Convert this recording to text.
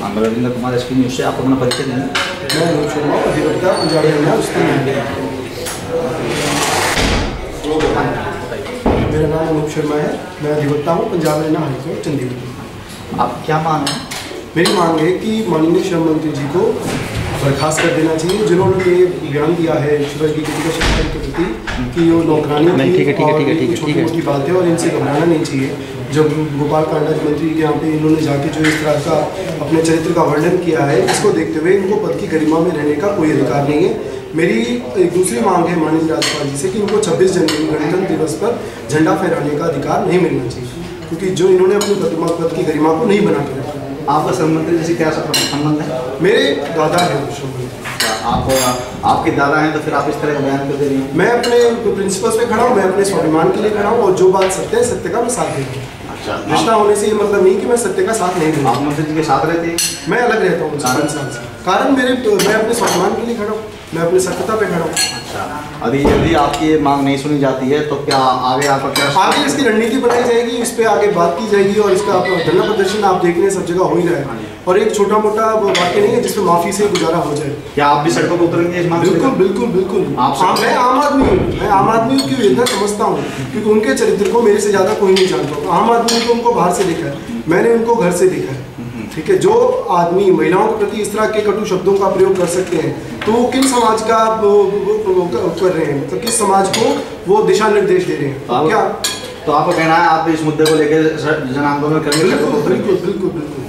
हम Ravindra Kumar SP news से। आप अपना परिचय देंगे? मैं अनूप शर्मा, अधिवक्ता, पंजाब हरियाणा उसका। मेरा नाम अनूप शर्मा है, मैं अधिवक्ता हूँ, पंजाब हरियाणा हाईकोर्ट चंडीगढ़। आप क्या मांग है? मेरी मांग है कि माननीय श्रम मंत्री जी को बर्खास्त कर देना चाहिए, जिन्होंने ये बयान दिया है स्वर्गीय दीपिका शर्मा के प्रति कि वो नौकरानी की छोटी मोटी बात है और इनसे घबराना नहीं चाहिए। जब गोपाल कांडा मंत्री के यहाँ पे इन्होंने जाके जो इस तरह का अपने चरित्र का वर्णन किया है, इसको देखते हुए इनको पद की गरिमा में रहने का कोई अधिकार नहीं है। मेरी एक दूसरी मांग है माननीय राज्यपाल जी से कि इनको 26 जनवरी गणतंत्र दिवस पर झंडा फहराने का अधिकार नहीं मिलना चाहिए, क्योंकि जो इन्होंने अपनी पद की गरिमा को नहीं बना के रखा। आपका श्रम मंत्री जैसे क्या संबंध है? मेरे दादा है श्रम मंत्री। आपके दादा हैं तो फिर आप इस तरह का बयान कर दे रही हैं? मैं अपने प्रिंसिपल्स पे खड़ा हूँ, मैं अपने स्वाभिमान के लिए खड़ा हूँ और जो बात सत्य है, सत्य का मैं साथ देता हूँ। अच्छा, रिश्ता होने से ये मतलब नहीं कि मैं सत्य का साथ नहीं दूँ। आप मंत्री जी के साथ रहते हैं? मैं अलग रहता हूँ 5 साल से। कारण मैं अपने स्वाभिमान के लिए खड़ा हूँ, मैं अपनी सत्यता पे खड़ा हूँ। अच्छा, अभी यदि आपकी ये मांग नहीं सुनी जाती है तो क्या आगे आपका क्या? आगे इसकी रणनीति बनाई जाएगी, इस पे आगे बात की जाएगी और इसका धरना प्रदर्शन आप देख रहे हैं सब जगह हो ही रहा है और एक छोटा मोटा वाक्य नहीं है जिसमें माफी से गुजारा हो जाए। क्या आप भी सड़कों पर उतरेंगे इस मांग? बिल्कुल बिल्कुल बिल्कुल। मैं आम आदमी हूँ, मैं आम आदमी की वेदना समझता हूँ, क्योंकि उनके चरित्र को मेरे से ज़्यादा कोई नहीं जानता। आम आदमी को उनको बाहर से देखा है, मैंने उनको घर से देखा है। ठीक है, जो आदमी महिलाओं के प्रति इस तरह के कटु शब्दों का प्रयोग कर सकते हैं तो वो किन समाज का कर रहे हैं, तो किस समाज को वो दिशा निर्देश दे रहे हैं? क्या तो आपका कहना है आप इस मुद्दे को लेकर जन आंदोलन करेंगे? बिल्कुल बिल्कुल बिल्कुल बिल्कुल।